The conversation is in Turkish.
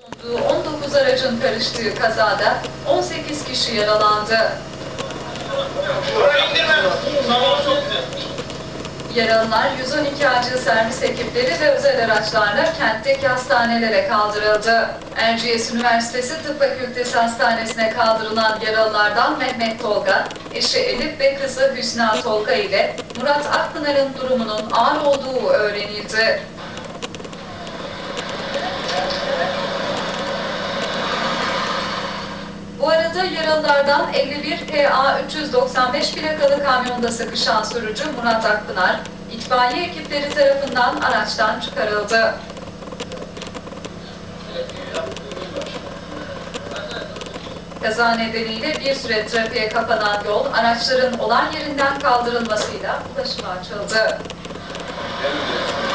19 aracın karıştığı kazada 18 kişi yaralandı. Yaralılar 112 acil servis ekipleri ve özel araçlarla kentteki hastanelere kaldırıldı. Erciyes Üniversitesi Tıp Fakültesi Hastanesi'ne kaldırılan yaralılardan Mehmet Tolga, eşi Elif ve kızı Hüsna Tolga ile Murat Akpınar'ın durumunun ağır olduğu öğrenildi. Bu arada yaralılardan 51 PA 395 plakalı kamyonda sıkışan sürücü Murat Akpınar, itfaiye ekipleri tarafından araçtan çıkarıldı. Kaza nedeniyle bir süre trafiğe kapanan yol, araçların olay yerinden kaldırılmasıyla ulaşıma açıldı.